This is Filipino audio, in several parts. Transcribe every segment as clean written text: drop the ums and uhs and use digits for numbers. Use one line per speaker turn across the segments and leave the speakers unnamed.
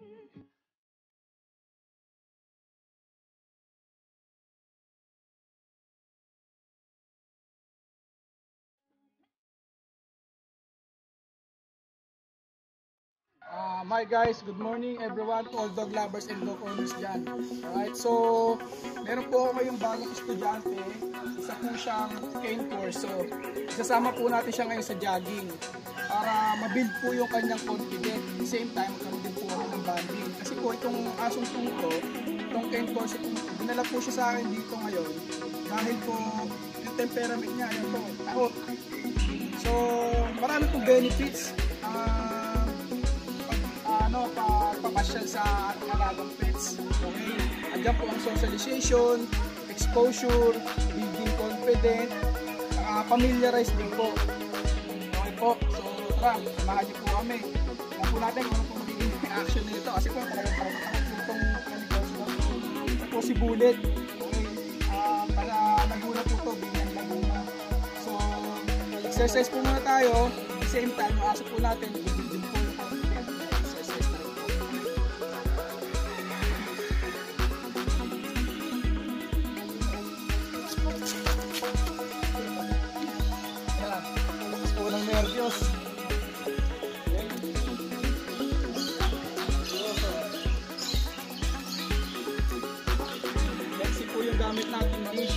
My guys, good morning everyone to all dog lovers and dog owners dyan. Alright, so meron po ako ngayong bagong estudyante. Isa po siyang cane course. So, isasama po natin siya ngayon sa jogging para mabuild po yung kanyang confidence. At the same time, magkaroon din po ako ng bonding. Kasi po itong asong tuto, itong cane course, dinala po siya sa akin dito ngayon dahil po yung temperament niya, yun po, takot. So, marami po benefits. Papasyal sa ating alagang pets. Okay? Andiyan po ang socialization, exposure, building confidence, familiarize din po. Okay po. So tara, samahan niyo po kami. Alam po natin kung ano po magiging action nito. Kasi po talagang takot itong negosyo. Ito po si Bullet. Okay? Para naguna po ito, bigyan laguna. So, exercise po muna tayo. At the same time, ang aso po natin, building po yung confidence. Nerbyoso. Lexi po yung gamit natin leash.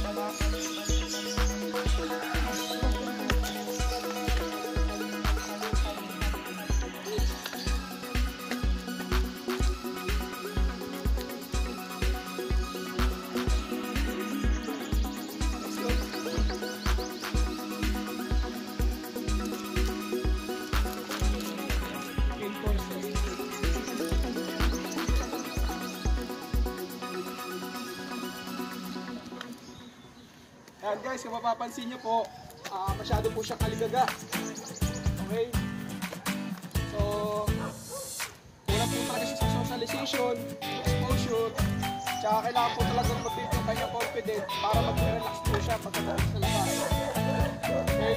Ayan guys, kung mapapansin nyo po, masyado po siyang kaligaga. Okay? So, kulang po talaga siya sa socialization, exposure, tsaka kailangan po talagang mag-build yung kanyang confidence para mag-relax po siya pagkatapos sa labas. Okay?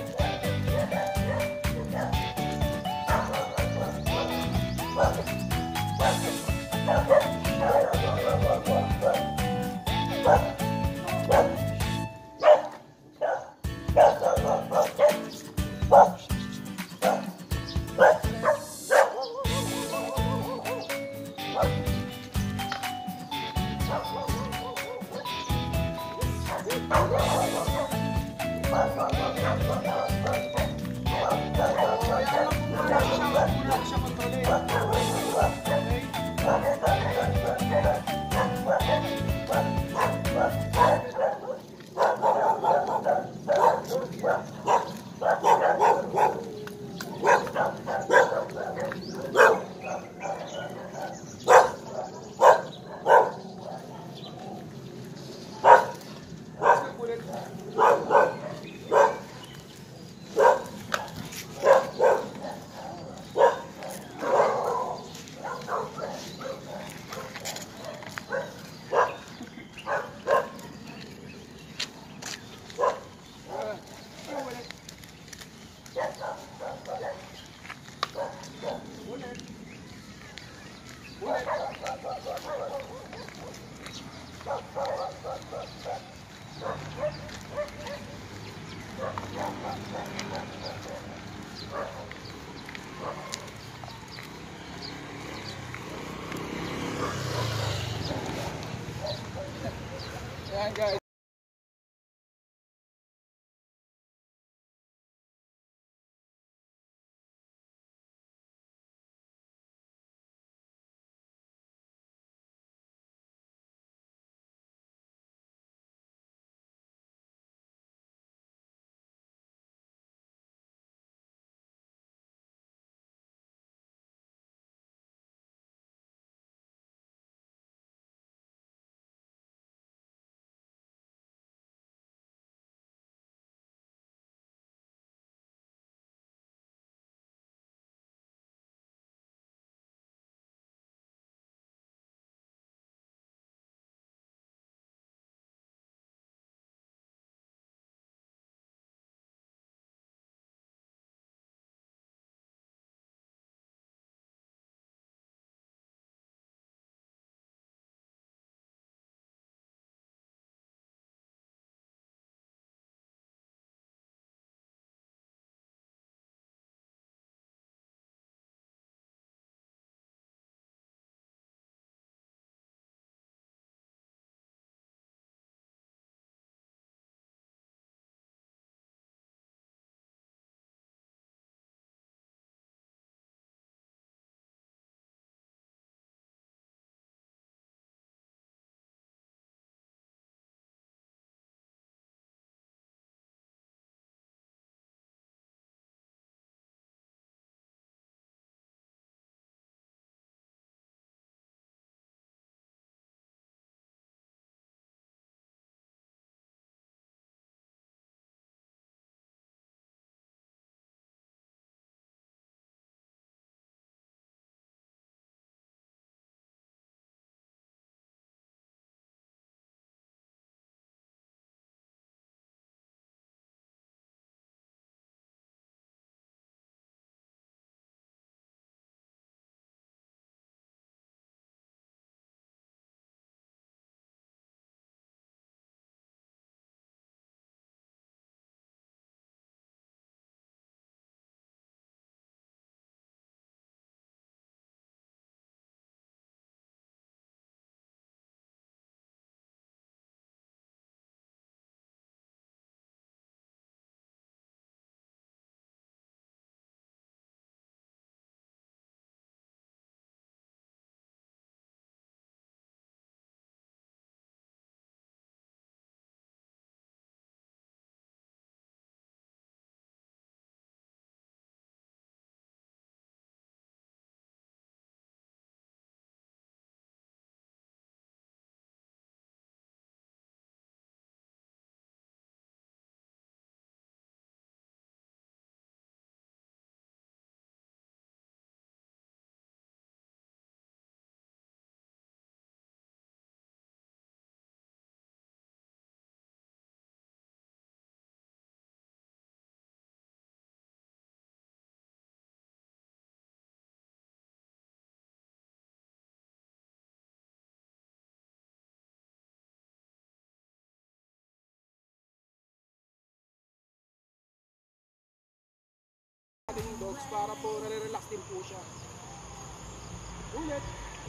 para po nare-relax din po siya. Ulit.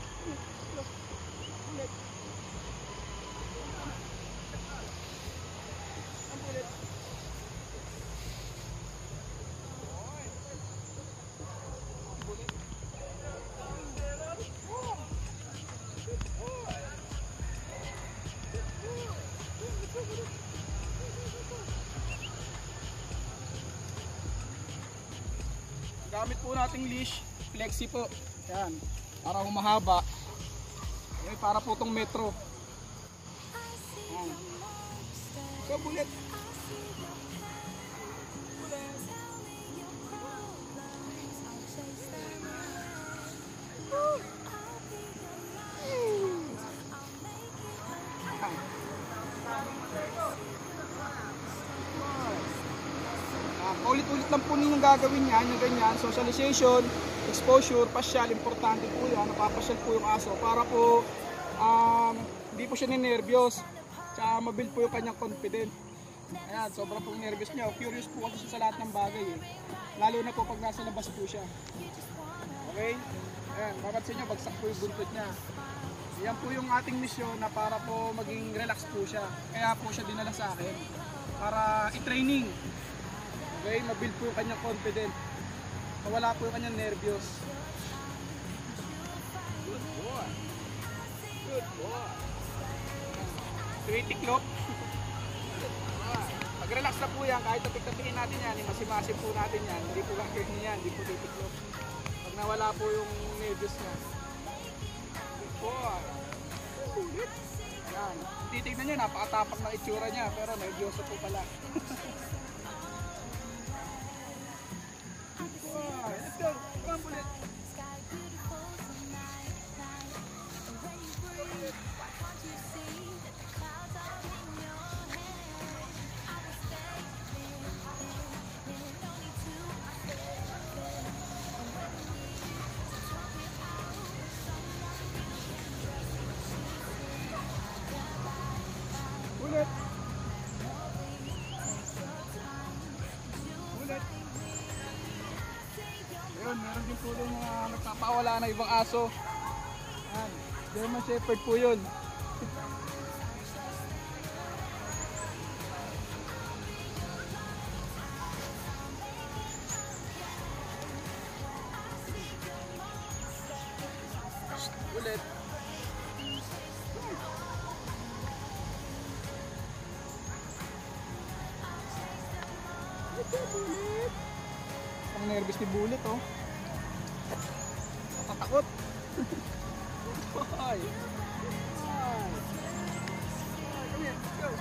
Ulit. Ulit. Gamit po nating leash, flexi po. Yan, para humahaba. Yan, para po itong metro. Yan. So, bulit. Ulit-ulit lang po ninyong gagawin yan, yung ganyan, socialization, exposure, pasyal, importante po yan, napapasyal po yung aso para po hindi po siya ninervyos, tsaka mabuild po yung kanyang confident. Ayan, sobrang pong nervous niya, curious po kasi sa lahat ng bagay eh, lalo na po pag nasa labas po siya. Okay? Ayan, mapansin nyo, bagsak po yung buntot niya. Yan po yung ating misyon na para po maging relax po siya, kaya po siya dinala sa akin para i-training. Okay, mabuild po yung kanyang confident. Mawala po yung kanyang nervyos. Good boy. Good boy. Tuwitiklop. Pag-relax na po yan, kahit tapik-tapikin natin yan, masimasin po natin yan. Hindi po gagawin yan, hindi po titiklop. Pag nawala po yung nervyos niya. Good boy. Ulit. Ayan. Titignan nyo, napakatapak ng itsura niya, pero nervyoso po pala. Let's go. Come on, it. Ulit. Ulit. Ayun, meron din po yung mga nagpapawala na ibang aso. Ayan, German Shepherd po yun. Ulit. Ulit. Ang nervous ni Bullet, oh. Takot. Ay. Ay. Come here, let's go.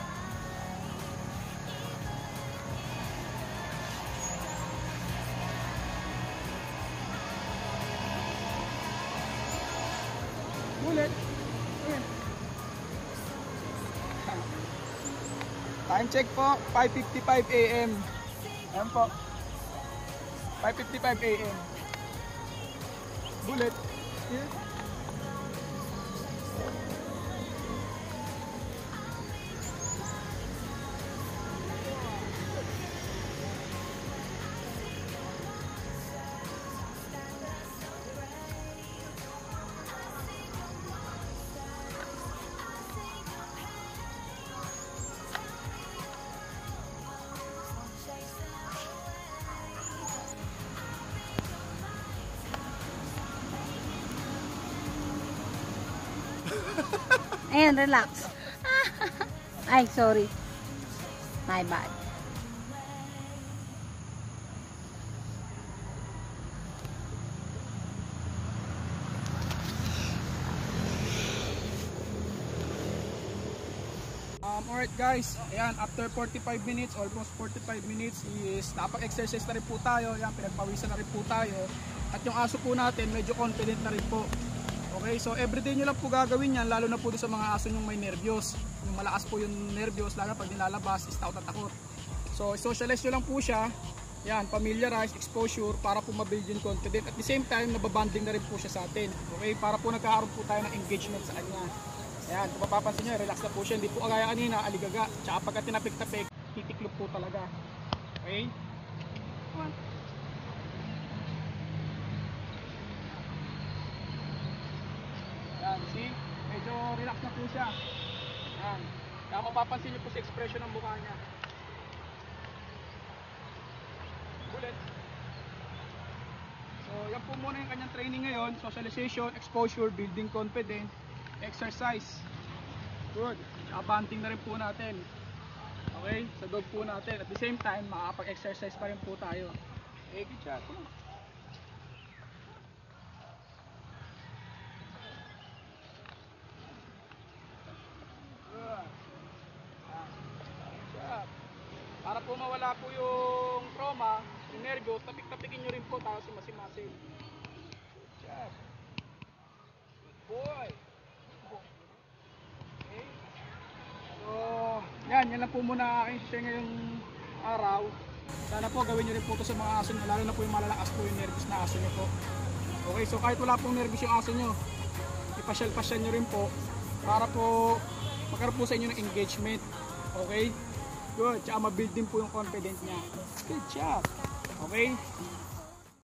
Bullet. Come here. Time check po, 5:55 AM. Ayan po. 5:55 AM. Bullet. Here.
Ayan, relax. Ay, sorry. My bad.
Alright guys, ayan, after 45 minutes, almost 45 minutes is napag-exercise na rin po tayo. Ayan, pinagpawisan na rin po tayo. At yung aso po natin, medyo confident na rin po. Okay, so everyday nyo lang po gagawin yan, lalo na po sa mga aso yung may nervyos. Yung malakas po yung nervyos, lalo pag nilalabas, is takot na takot. So socialize nyo lang po siya, yan, familiarize, exposure, para po mabuild yung confident. At the same time, nababanding na rin po siya sa atin. Okay, para po nagkakaroon po tayo ng engagement sa kanya. Yan, kung mapapansin nyo, relax na po siya, hindi po kagaya kanina, aligaga. Tsaka pagka tinapik-tapik, titiklop po talaga. Okay? siya. Yan. Kaya mapapansin niyo po sa expression ng mukha niya. Ulit. So, yan po muna yung kanyang training ngayon. Socialization, exposure, building confidence, exercise. Good. Abanting na rin po natin. Okay? Sa dog po natin. At the same time, makakapag-exercise pa rin po tayo. Okay, good job. Para po mawala po yung trauma, yung nervyo, tapik-tapikin nyo rin po tapos simasimasin. Good job. Good boy. Okay. So, yan lang po muna aking share ngayong araw. Sana po gawin nyo rin po ito sa mga aso nyo, lalo na po yung malalakas po yung nervous na aso nyo po. Okay, so kahit wala pong nervous yung aso nyo, ipasyal-pasyal nyo rin po para po magkaroon po sa inyo ng engagement. Okay? Good. Tsaka mabuild din po yung confidence niya. Good job. Okay?